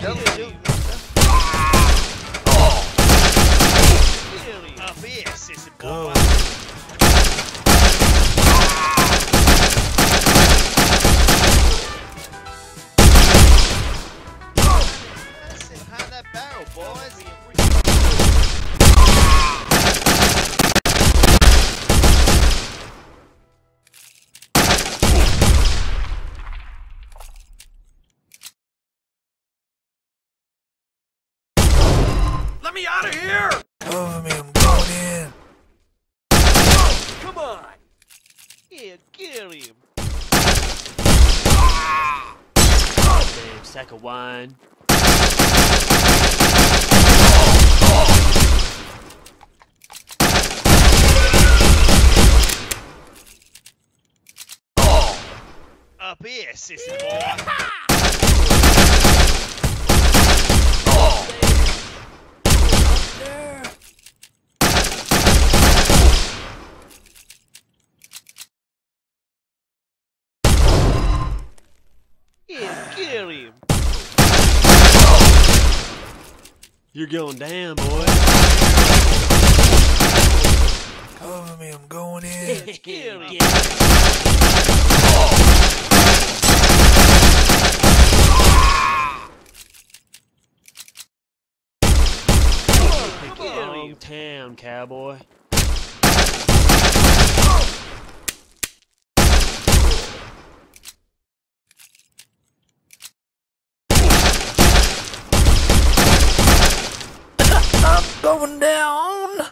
Double shoot. Up here, sissy boy. That's it, behind that barrel, boys. Let me out of here! Cover me, I'm going in. Come on! Yeah, kill him. Damn sack of wine. Up here, sissy boy. Yeah, kill him. You're going down, boy. Cover me, I'm going in. Kill him. Wrong town, cowboy. I'm going down.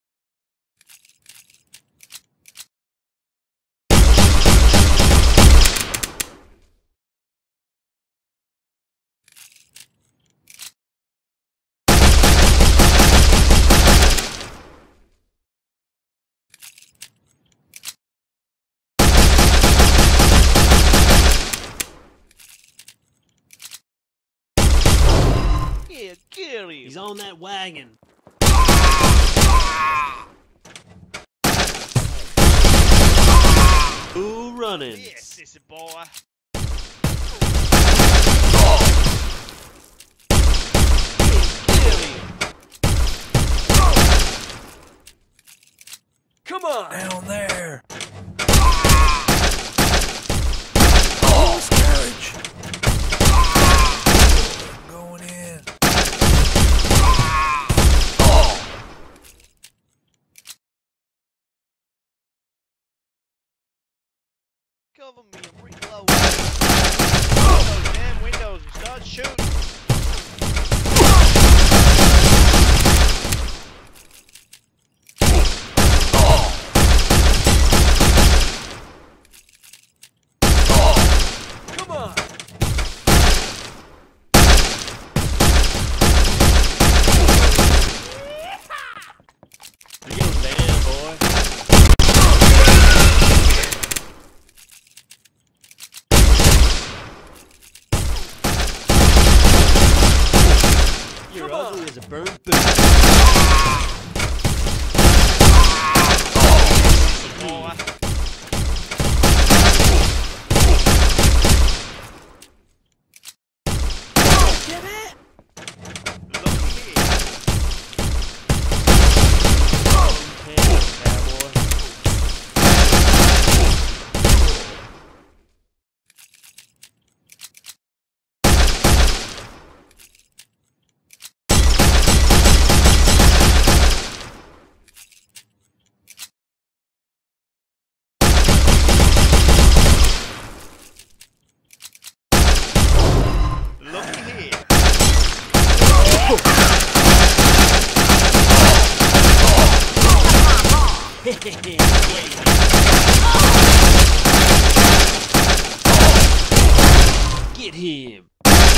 Yeah, kill him. He's on that wagon. Ooh, running. Yeah, sissy boy. Kill him. Come on! Down there. Oh, carriage. I'm going in. Cover me, I'm reloading. Those damn windows and start shooting. Come on! You're going down, boy. You're ugly as a burnt boot. Boy. Looky here. Town, cowboy. Looky here. Get him.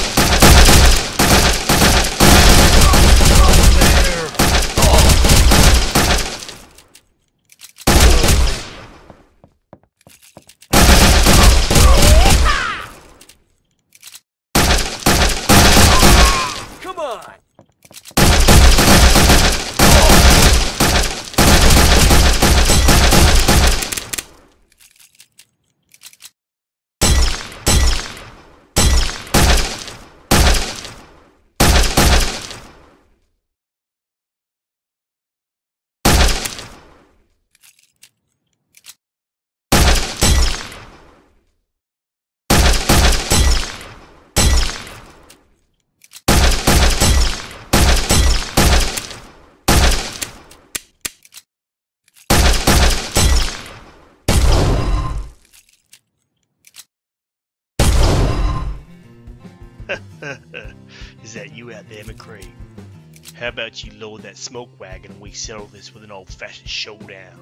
Come on! Is that you out there, McCree? How about you load that smoke wagon and we settle this with an old-fashioned showdown?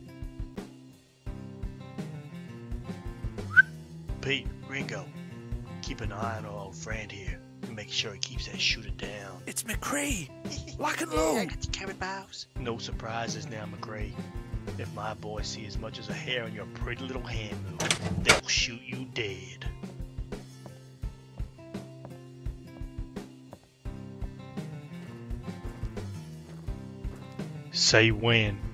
Pete, Ringo, keep an eye on our old friend here and make sure he keeps that shooter down. It's McCree. Lock and I load. got you covered, boss. No surprises now, McCree. If my boys see as much as a hair on your pretty little hand move, they'll shoot you dead. Say when.